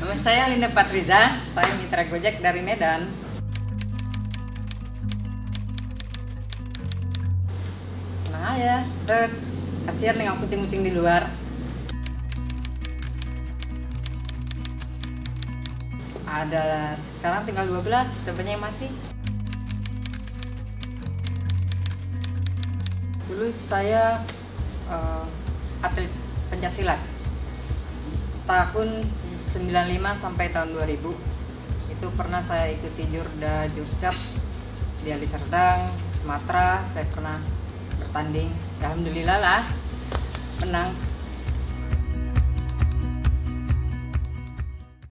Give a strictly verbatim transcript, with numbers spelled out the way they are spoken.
Nama saya Linda Patriza, saya mitra Gojek dari Medan. Senang aja, terus kasihan dengan kucing-kucing di luar. Ada sekarang tinggal dua belas, udah banyak yang mati. Dulu saya uh, atlet pencaksilat tahun sembilan puluh lima sampai tahun dua ribu. Itu pernah saya ikuti Jurda Jurcap di Ali Serdang, Sumatera. Saya pernah bertanding, alhamdulillah lah menang.